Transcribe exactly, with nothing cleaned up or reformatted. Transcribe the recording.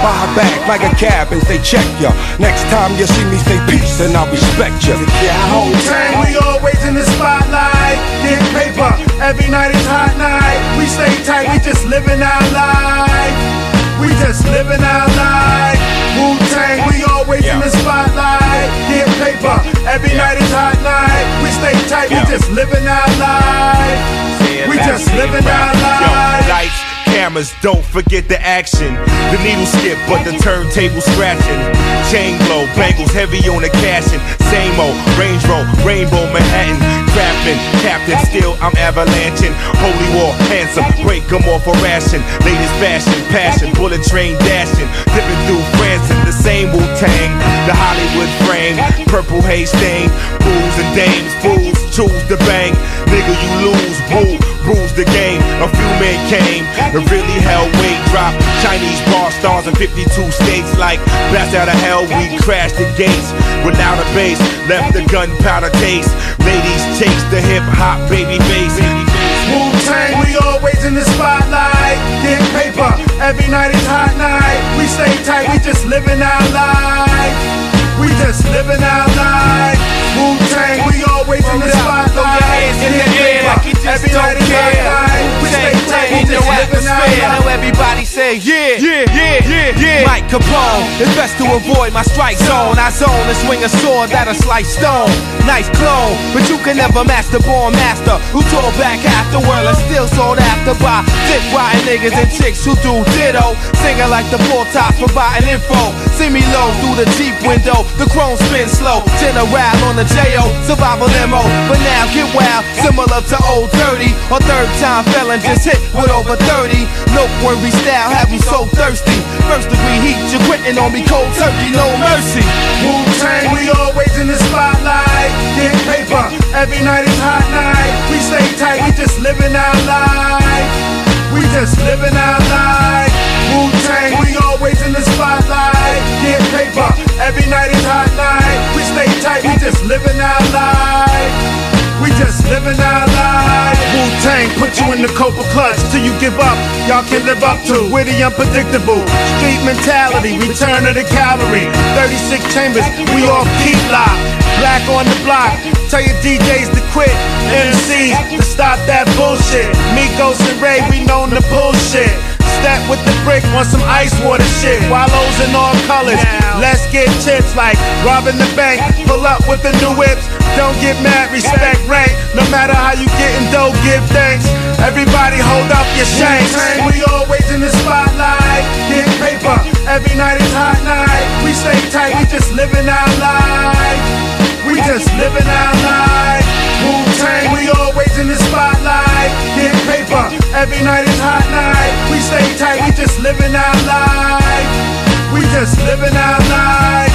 buy back like a cab and say check ya. Next time you see me say peace and I'll respect ya. Wu-Tang, we always in the spotlight. Get paper, every night is hot night. We stay tight, we just living our life. We just living our life. Wu-Tang, we always yeah. in the spotlight. Get paper, every yeah. night is hot night. We stay tight, yeah. we just living our life. We just living our life. Lights, cameras, don't forget the action. The needle skip, but the turntable scratching. Chain glow, bangles heavy on the cashin'. Same old Range Rover, Rainbow Manhattan. Trapping, captain, still I'm avalanching. Holy war, handsome, break them off a ration. Latest fashion, passion, bullet train dashing. Dipping through France in the same Wu-Tang. The Hollywood frame, purple haze stain. Fools and dames, fools choose to bang. Nigga, you lose, woo, bruise the game. A few men came, and really hell weight drop. Chinese bar stars in fifty-two states. Like blast out of hell, we crashed the gates. Without a bass, left the gunpowder taste. Ladies chase the hip hop baby face. Wu-Tang, we always in the spotlight. Get paper, every night is hot night. We stay tight, we just living our life. We just living our life. Wu-Tang, we always in the spotlight. Get paper, every night is hot night. We stay tight, we just living our life. Now everybody say yeah, yeah, yeah, yeah, yeah. Mike Capone, it's best to avoid my strike zone. I zone and swing a sword that'll slice stone. Nice clone, but you can never match the born master who tore back half the world and still sought after by dick riding niggas and chicks who do ditto. Singing like the poor tops providing info. See me low through the Jeep window, the chrome spin slow. General on the J O, survival M O. But now get wild, similar to old dirty. Or third time felon just hit with over thirty. Noteworthy style have me so thirsty. First degree heat, you're quitting on me cold turkey, no mercy. Wu-Tang, we always in the spotlight. Get paper, every night is hot night. We stay tight, we just living our life. We just living our life. Wu-Tang, we always in the spotlight. Get paper, every night is hot night. We stay tight, we just living our life. We just living our life. Wu-Tang, put you in the Copa clutch till you give up. Y'all can live up to with the unpredictable street mentality. Return of the cavalry. thirty-six chambers, we all keep locked. Black on the block, tell your D Js to quit. M Cs to stop that bullshit. Migos and Ray, we known the bullshit. Step with the brick on some ice water shit. Wallows in all colors. Let's get chips like robbing the bank. Pull up with the new whips. Don't get mad, respect rank. No matter how you getting dough, give thanks. Everybody hold up your shanks. We always in the spotlight. Get paper, every night is hot night. We stay tight, we just living our life. We just living our life. Wu-Tang, we always in the spotlight. Get paper, every night is hot night. We stay tight, we just living our life. We just living our life.